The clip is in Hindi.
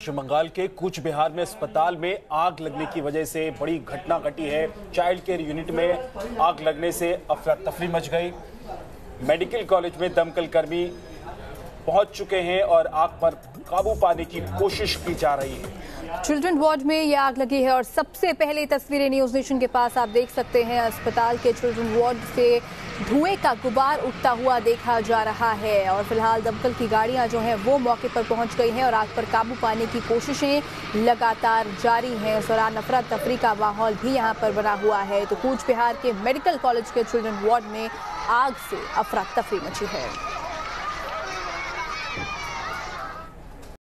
पश्चिम बंगाल के कूच बिहार में अस्पताल में आग लगने की वजह से बड़ी घटना घटी है। चाइल्ड केयर यूनिट में आग लगने से अफरा तफरी मच गई। मेडिकल कॉलेज में दमकल कर्मी पहुंच चुके हैं और आग पर काबू पाने की कोशिश की जा रही है। चिल्ड्रन वार्ड में ये आग लगी है और सबसे पहले तस्वीरें न्यूज नेशन के पास आप देख सकते हैं। अस्पताल के चिल्ड्रन वार्ड से धुएं का गुबार उठता हुआ देखा जा रहा है और फिलहाल दमकल की गाड़ियां जो हैं वो मौके पर पहुंच गई हैं और आग पर काबू पाने की कोशिशें लगातार जारी हैं। इस दौरान अफरा तफरी का माहौल भी यहां पर बना हुआ है। तो कूच बिहार के मेडिकल कॉलेज के चिल्ड्रन वार्ड में आग से अफरा तफरी मची है।